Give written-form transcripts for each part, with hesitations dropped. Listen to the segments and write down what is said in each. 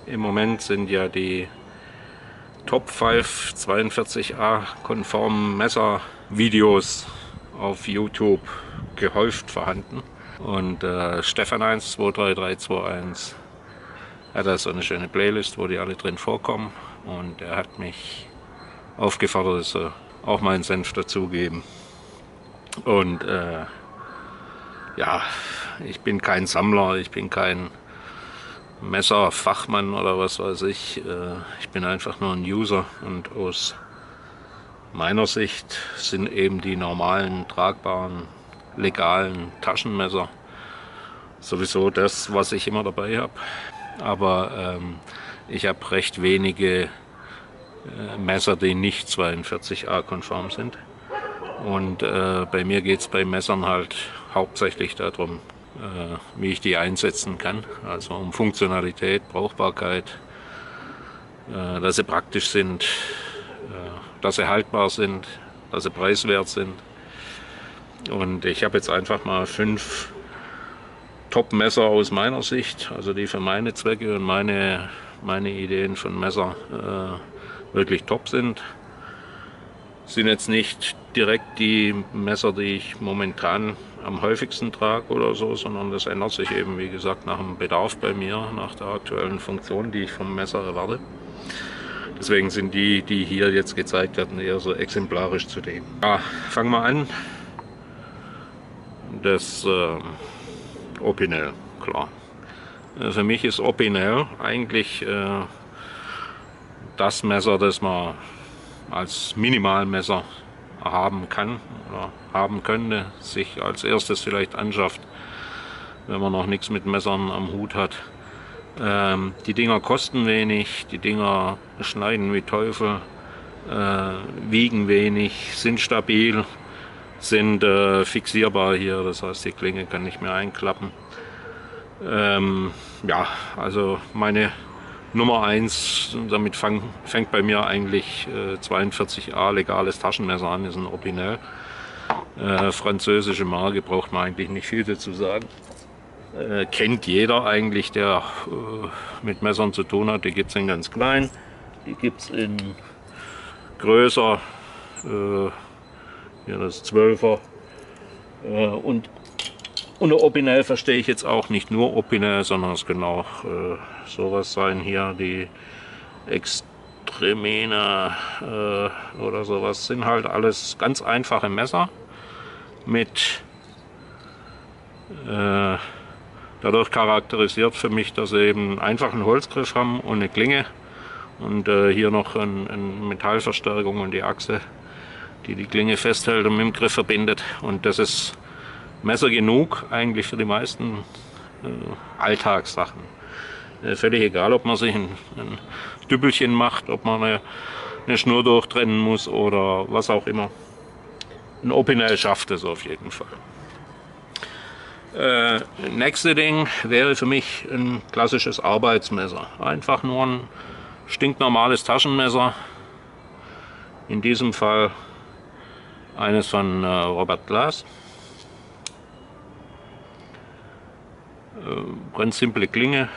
Im Moment sind ja die Top 5 42A konformen Messervideos auf YouTube gehäuft vorhanden. Und Stefan1 23321 hat da so eine schöne Playlist, wo die alle drin vorkommen. Und er hat mich aufgefordert, dass er auch meinen Senf dazugeben. Und ja, ich bin kein Sammler, ich bin kein Messerfachmann oder was weiß ich. Ich bin einfach nur ein User, und aus meiner Sicht sind eben die normalen, tragbaren, legalen Taschenmesser sowieso das, was ich immer dabei habe. Aber ich habe recht wenige Messer, die nicht 42A konform sind. Und bei mir geht es bei Messern halt hauptsächlich darum, wie ich die einsetzen kann. Also um Funktionalität, Brauchbarkeit, dass sie praktisch sind, dass sie haltbar sind, dass sie preiswert sind. Und ich habe jetzt einfach mal 5 Top-Messer aus meiner Sicht, also die für meine Zwecke und meine Ideen von Messer wirklich top sind. Sind jetzt nicht direkt die Messer, die ich momentan am häufigsten trage oder so, sondern das ändert sich eben, wie gesagt, nach dem Bedarf bei mir, nach der aktuellen Funktion, die ich vom Messer erwarte. Deswegen sind die hier jetzt gezeigt werden, eher so exemplarisch zu denen. Ja, fangen wir an. Das Opinel, klar. Für mich ist Opinel eigentlich das Messer, das man als Minimalmesser haben kann oder haben könnte, sich als erstes vielleicht anschafft, wenn man noch nichts mit Messern am Hut hat. Die Dinger kosten wenig, die Dinger schneiden wie Teufel, wiegen wenig, sind stabil, sind fixierbar hier, das heißt die Klinge kann nicht mehr einklappen. Ja, also meine Nummer 1, damit fängt bei mir eigentlich 42A legales Taschenmesser an, ist ein Opinel. Französische Marke, braucht man eigentlich nicht viel dazu sagen. Kennt jeder eigentlich, der mit Messern zu tun hat. Die gibt es in ganz klein, die gibt es in größer, hier das 12er. Und unter Opinel verstehe ich jetzt auch nicht nur Opinel, sondern es können auch sowas sein hier, die Extremena oder sowas. Sind halt alles ganz einfache Messer mit dadurch charakterisiert für mich, dass sie eben einen einfachen Holzgriff haben und eine Klinge und hier noch eine Metallverstärkung und die Achse, die die Klinge festhält und mit dem Griff verbindet. Und das ist Messer genug eigentlich für die meisten Alltagssachen. Völlig egal, ob man sich ein Dübbelchen macht, ob man eine Schnur durchtrennen muss oder was auch immer. Ein Opinel schafft es auf jeden Fall. Nächste Ding wäre für mich ein klassisches Arbeitsmesser. Einfach nur ein stinknormales Taschenmesser. In diesem Fall eines von Robert Glass. Ganz simple Klinge,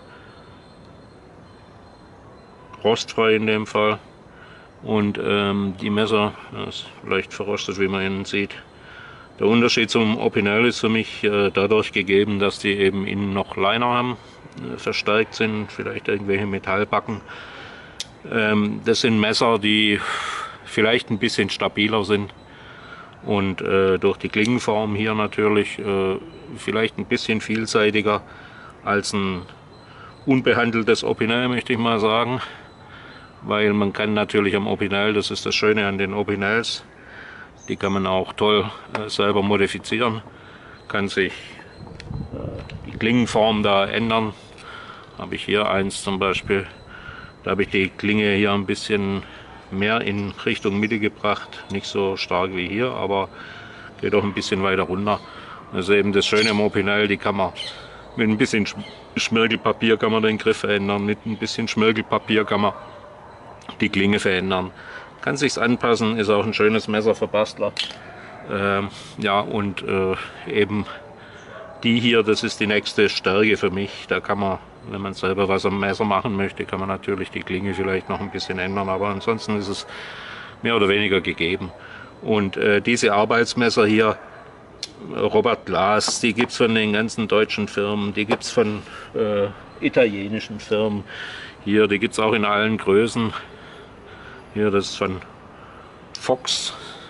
rostfrei in dem Fall, und die Messer, das ist leicht verrostet, wie man innen sieht. Der Unterschied zum Opinel ist für mich dadurch gegeben, dass die eben innen noch Liner haben, verstärkt sind, vielleicht irgendwelche Metallbacken. Das sind Messer, die vielleicht ein bisschen stabiler sind und durch die Klingenform hier natürlich vielleicht ein bisschen vielseitiger als ein unbehandeltes Opinel, möchte ich mal sagen. Weil man kann natürlich am Opinel, das ist das Schöne an den Opinels, die kann man auch toll selber modifizieren, kann sich die Klingenform da ändern. Habe ich hier eins zum Beispiel, da habe ich die Klinge hier ein bisschen mehr in Richtung Mitte gebracht, nicht so stark wie hier, aber geht auch ein bisschen weiter runter. Das ist eben das Schöne am Opinel, die kann man mit ein bisschen Schmirgelpapier kann man den Griff verändern, mit ein bisschen Schmirgelpapier kann man die Klinge verändern. Kann sich's anpassen, ist auch ein schönes Messer für Bastler. Ja, und eben Die hier, das ist die nächste Stärke für mich. Da kann man, wenn man selber was am Messer machen möchte, kann man natürlich die Klinge vielleicht noch ein bisschen ändern, aber ansonsten ist es mehr oder weniger gegeben. Und diese Arbeitsmesser hier, Robert Glas, die gibt es von den ganzen deutschen Firmen, die gibt es von italienischen Firmen. Hier, die gibt es auch in allen Größen. Hier, das ist von Fox.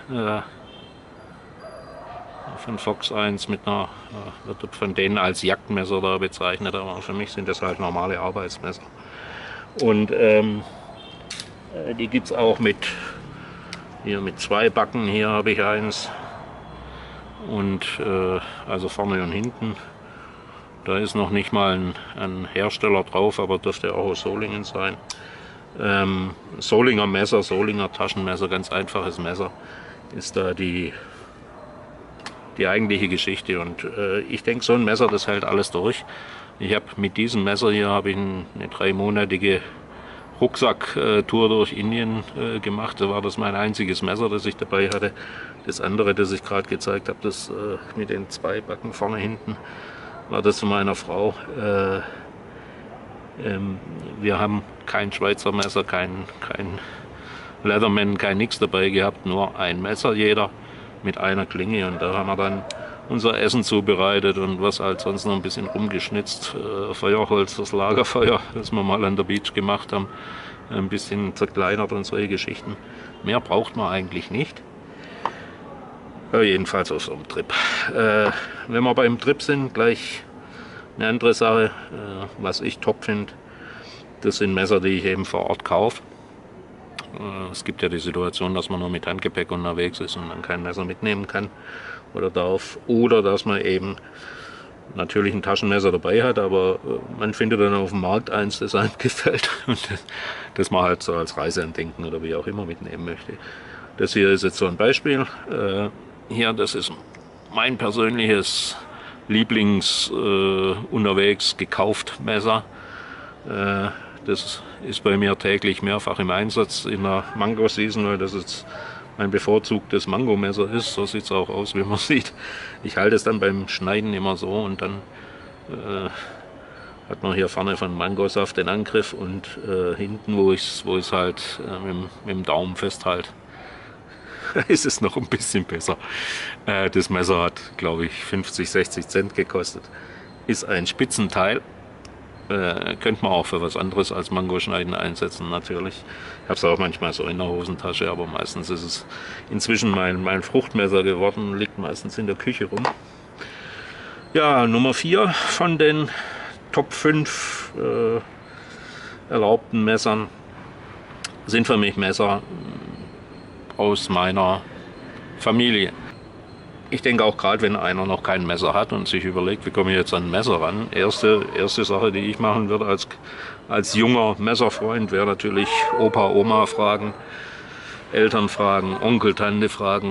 Von Fox 1 mit einer, wird von denen als Jagdmesser da bezeichnet, aber für mich sind das halt normale Arbeitsmesser. Und die gibt es auch hier mit 2 Backen, hier habe ich eins. Und also vorne und hinten. Da ist noch nicht mal ein Hersteller drauf, aber dürfte auch aus Solingen sein. Solinger Messer, Solinger Taschenmesser, ganz einfaches Messer, ist da die eigentliche Geschichte. Und ich denke, so ein Messer, das hält alles durch. Ich habe mit diesem Messer hier eine 3-monatige Rucksacktour durch Indien gemacht. Da war das mein einziges Messer, das ich dabei hatte. Das andere, das ich gerade gezeigt habe, das mit den 2 Backen vorne hinten, war das von meiner Frau. Wir haben kein Schweizer Messer, kein Leatherman, kein nix dabei gehabt, nur ein Messer jeder mit einer Klinge, und da haben wir dann unser Essen zubereitet und was halt sonst noch ein bisschen rumgeschnitzt, Feuerholz fürs Lagerfeuer, das wir mal an der Beach gemacht haben, ein bisschen zerkleinert und solche Geschichten. Mehr braucht man eigentlich nicht. Ja, jedenfalls auf so einem Trip. Wenn wir beim Trip sind, gleich eine andere Sache, was ich top finde, das sind Messer, die ich eben vor Ort kaufe. Es gibt ja die Situation, dass man nur mit Handgepäck unterwegs ist und dann kein Messer mitnehmen kann oder darf. Oder dass man eben natürlich ein Taschenmesser dabei hat, aber man findet dann auf dem Markt eins, das einem gefällt und das man halt so als Reiseandenken oder wie auch immer mitnehmen möchte. Das hier ist jetzt so ein Beispiel. Hier, das ist mein persönliches Lieblings unterwegs gekauft Messer. Das ist bei mir täglich mehrfach im Einsatz in der Mango-Season, weil das jetzt mein bevorzugtes Mango-Messer ist. So sieht es auch aus, wie man sieht. Ich halte es dann beim Schneiden immer so und dann hat man hier vorne von Mangosaft den Angriff und hinten, wo ich es halt mit dem Daumen festhalte, ist es noch ein bisschen besser. Das Messer hat, glaube ich, 50, 60 Cent gekostet. Ist ein Spitzenteil. Könnte man auch für was anderes als Mangoschneiden einsetzen, natürlich. Ich habe es auch manchmal so in der Hosentasche, aber meistens ist es inzwischen mein Fruchtmesser geworden, liegt meistens in der Küche rum. Ja, Nummer 4 von den Top 5 erlaubten Messern sind für mich Messer aus meiner Familie. Ich denke auch gerade, wenn einer noch kein Messer hat und sich überlegt, wie komme ich jetzt an ein Messer ran, erste Sache, die ich machen würde als junger Messerfreund, wäre natürlich Opa, Oma fragen, Eltern fragen, Onkel, Tante fragen.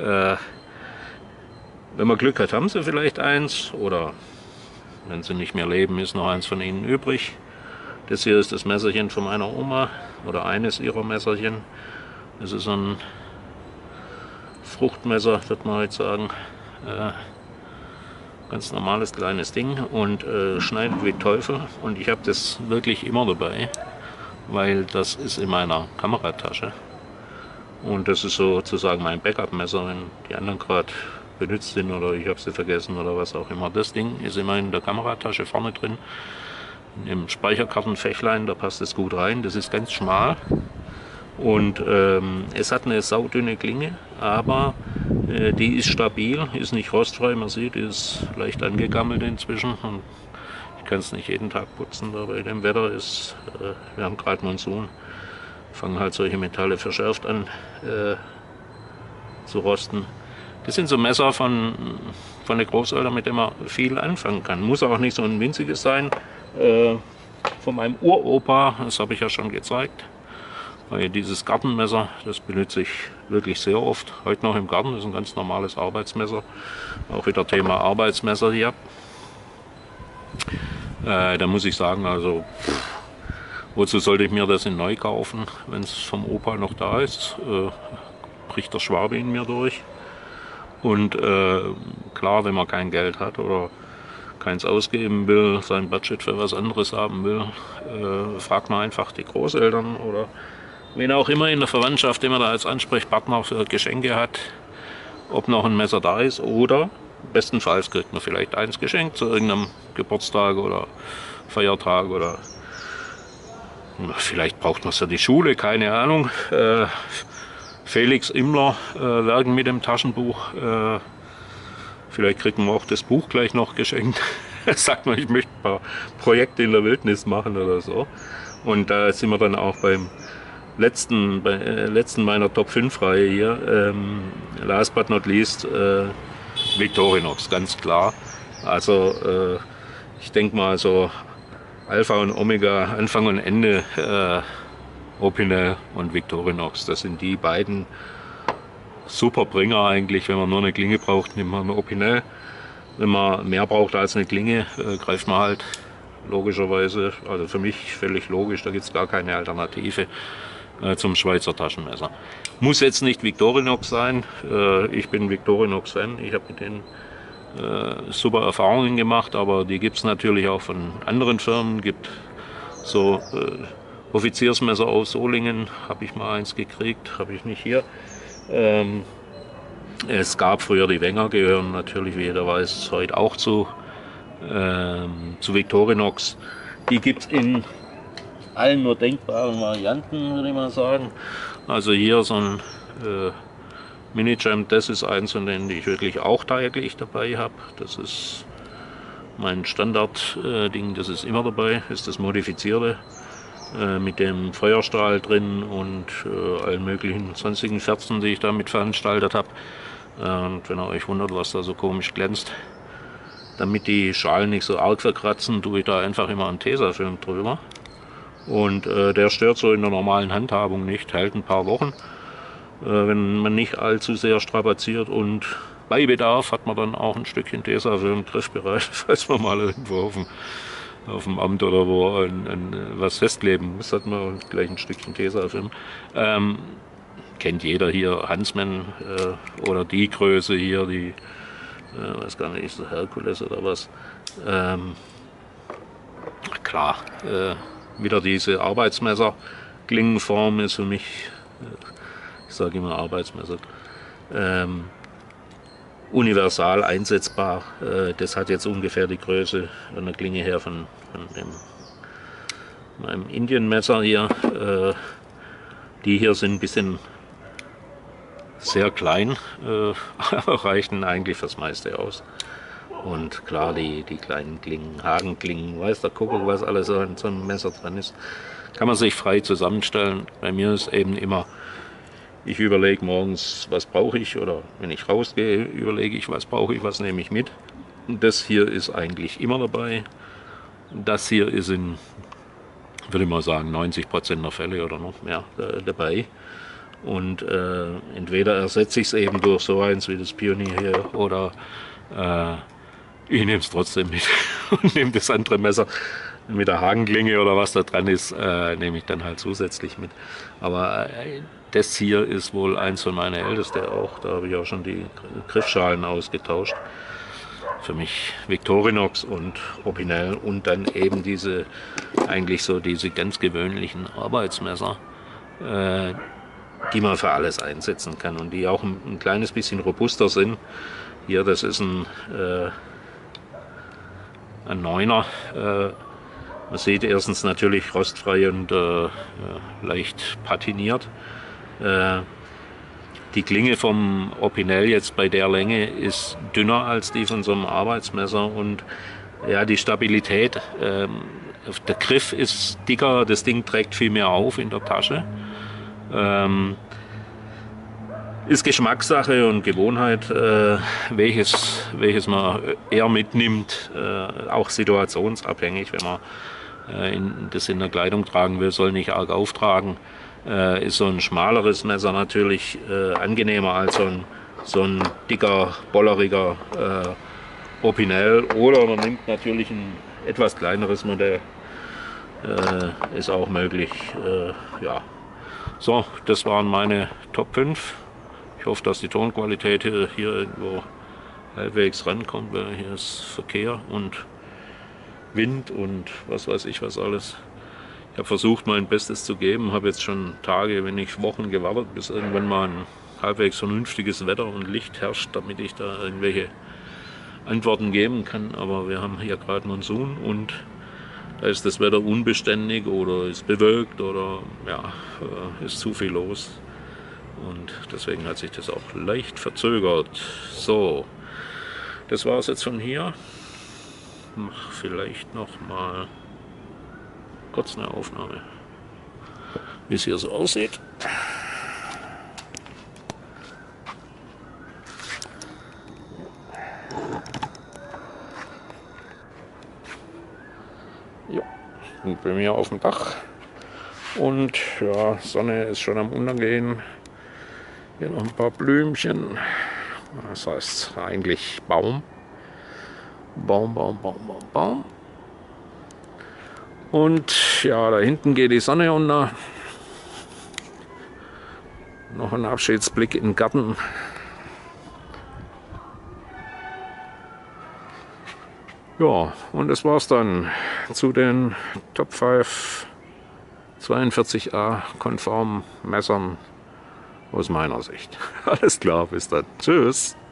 Wenn man Glück hat, haben sie vielleicht eins, oder wenn sie nicht mehr leben, ist noch eins von ihnen übrig. Das hier ist das Messerchen von meiner Oma oder eines ihrer Messerchen. Das ist so ein Fruchtmesser, wird man heute sagen. Ganz normales kleines Ding und schneidet wie Teufel. Und ich habe das wirklich immer dabei, weil das ist in meiner Kameratasche. Und das ist sozusagen mein Backup-Messer, wenn die anderen gerade benutzt sind oder ich habe sie vergessen oder was auch immer. Das Ding ist immer in der Kameratasche vorne drin, im Speicherkartenfächlein, da passt es gut rein. Das ist ganz schmal. Und es hat eine saudünne Klinge, aber die ist stabil, ist nicht rostfrei. Man sieht, die ist leicht angegammelt inzwischen. Und ich kann es nicht jeden Tag putzen, da bei dem Wetter ist, wir haben gerade Monsun, fangen halt solche Metalle verschärft an zu rosten. Das sind so Messer von den Großeltern, mit denen man viel anfangen kann. Muss auch nicht so ein winziges sein. Von meinem Uropa, das habe ich ja schon gezeigt. Weil dieses Gartenmesser, das benutze ich wirklich sehr oft. Heute noch im Garten, das ist ein ganz normales Arbeitsmesser. Auch wieder Thema Arbeitsmesser hier. Da muss ich sagen, also wozu sollte ich mir das in neu kaufen, wenn es vom Opa noch da ist? Bricht der Schwabe in mir durch. Und klar, wenn man kein Geld hat oder keins ausgeben will, sein Budget für was anderes haben will, fragt man einfach die Großeltern oder wen auch immer in der Verwandtschaft, den man da als Ansprechpartner für Geschenke hat, ob noch ein Messer da ist, oder bestenfalls kriegt man vielleicht eins geschenkt zu irgendeinem Geburtstag oder Feiertag oder vielleicht braucht man es für die Schule, keine Ahnung. Felix Immler, Werken mit dem Taschenbuch. Vielleicht kriegt man auch das Buch gleich noch geschenkt. Sagt man, ich möchte ein paar Projekte in der Wildnis machen oder so. Und da sind wir dann auch beim letzten meiner Top 5 Reihe hier. Last but not least, Victorinox, ganz klar. Also ich denke mal so Alpha und Omega, Anfang und Ende, Opinel und Victorinox. Das sind die beiden super Bringer eigentlich. Wenn man nur eine Klinge braucht, nimmt man eine Opinel. Wenn man mehr braucht als eine Klinge, greift man halt logischerweise, also für mich völlig logisch, da gibt es gar keine Alternative zum Schweizer Taschenmesser. Muss jetzt nicht Victorinox sein. Ich bin Victorinox-Fan. Ich habe mit denen super Erfahrungen gemacht, aber die gibt es natürlich auch von anderen Firmen. Gibt so Offiziersmesser aus Solingen, habe ich mal eins gekriegt, habe ich nicht hier. Es gab früher die Wenger, gehören natürlich, wie jeder weiß, heute auch zu Victorinox. Die gibt es in allen nur denkbaren Varianten, würde ich mal sagen. Also hier so ein Mini-Jam, das ist eins von denen, die ich wirklich auch täglich dabei habe. Das ist mein Standard-Ding, das ist immer dabei, ist das modifizierte. Mit dem Feuerstrahl drin und allen möglichen sonstigen Ferzen, die ich damit veranstaltet habe. Und wenn ihr euch wundert, was da so komisch glänzt, damit die Schalen nicht so arg verkratzen, tue ich da einfach immer einen Tesafilm drüber. Und der stört so in der normalen Handhabung nicht, hält ein paar Wochen, wenn man nicht allzu sehr strapaziert, und bei Bedarf hat man dann auch ein Stückchen Tesafilm griffbereit, falls man mal irgendwo auf dem Amt oder wo was festkleben muss, hat man gleich ein Stückchen Tesafilm. Kennt jeder hier, Huntsman oder die Größe hier, die, weiß gar nicht, ist das Herkules oder was. Klar, wieder diese Arbeitsmesser-Klingenform ist für mich, ich sage immer Arbeitsmesser, universal einsetzbar. Das hat jetzt ungefähr die Größe von der Klinge her von meinem Indienmesser hier. Die hier sind ein bisschen sehr klein, aber reichen eigentlich fürs meiste aus. Und klar, die kleinen Klingen, Hakenklingen, weiß der Kuckuck, was alles so in so einem Messer dran ist, kann man sich frei zusammenstellen. Bei mir ist eben immer, ich überlege morgens, was brauche ich, oder wenn ich rausgehe, überlege ich, was brauche ich, was nehme ich mit. Das hier ist eigentlich immer dabei. Das hier ist in, würde ich mal sagen, 90% der Fälle oder noch mehr dabei. Und entweder ersetze ich es eben durch so eins wie das Pionier hier, oder ich nehme es trotzdem mit und nehme das andere Messer mit der Hakenklinge oder was da dran ist, nehme ich dann halt zusätzlich mit. Aber das hier ist wohl eins von meinen ältesten auch. Da habe ich auch schon die Griffschalen ausgetauscht. Für mich Victorinox und Opinel und dann eben diese, eigentlich so diese ganz gewöhnlichen Arbeitsmesser, die man für alles einsetzen kann und die auch ein kleines bisschen robuster sind. Hier, das ist ein 9er. Man sieht erstens natürlich rostfrei und leicht patiniert. Die Klinge vom Opinel jetzt bei der Länge ist dünner als die von so einem Arbeitsmesser, und ja, die Stabilität, der Griff ist dicker, das Ding trägt viel mehr auf in der Tasche. Ist Geschmackssache und Gewohnheit, welches man eher mitnimmt, auch situationsabhängig. Wenn man das in der Kleidung tragen will, soll nicht arg auftragen, ist so ein schmaleres Messer natürlich angenehmer als so ein dicker, bolleriger Opinel. Oder man nimmt natürlich ein etwas kleineres Modell, ist auch möglich. Ja. So, das waren meine Top 5. Ich hoffe, dass die Tonqualität hier irgendwo halbwegs rankommt, weil hier ist Verkehr und Wind und was weiß ich was alles. Ich habe versucht, mein Bestes zu geben, habe jetzt schon Tage, wenn nicht Wochen gewartet, bis irgendwann mal ein halbwegs vernünftiges Wetter und Licht herrscht, damit ich da irgendwelche Antworten geben kann. Aber wir haben hier gerade Monsun und da ist das Wetter unbeständig oder ist bewölkt oder ja, ist zu viel los. Und deswegen hat sich das auch leicht verzögert. So, das war es jetzt von hier. Mach vielleicht noch mal kurz eine Aufnahme, wie es hier so aussieht. Ja, und bei mir auf dem Dach. Und ja, Sonne ist schon am Untergehen. Hier noch ein paar Blümchen. Das heißt eigentlich Baum. Baum. Und ja, da hinten geht die Sonne unter. Noch ein Abschiedsblick in den Garten. Ja, und das war's dann zu den Top 5 42A konformen Messern aus meiner Sicht. Alles klar, bis dann. Tschüss.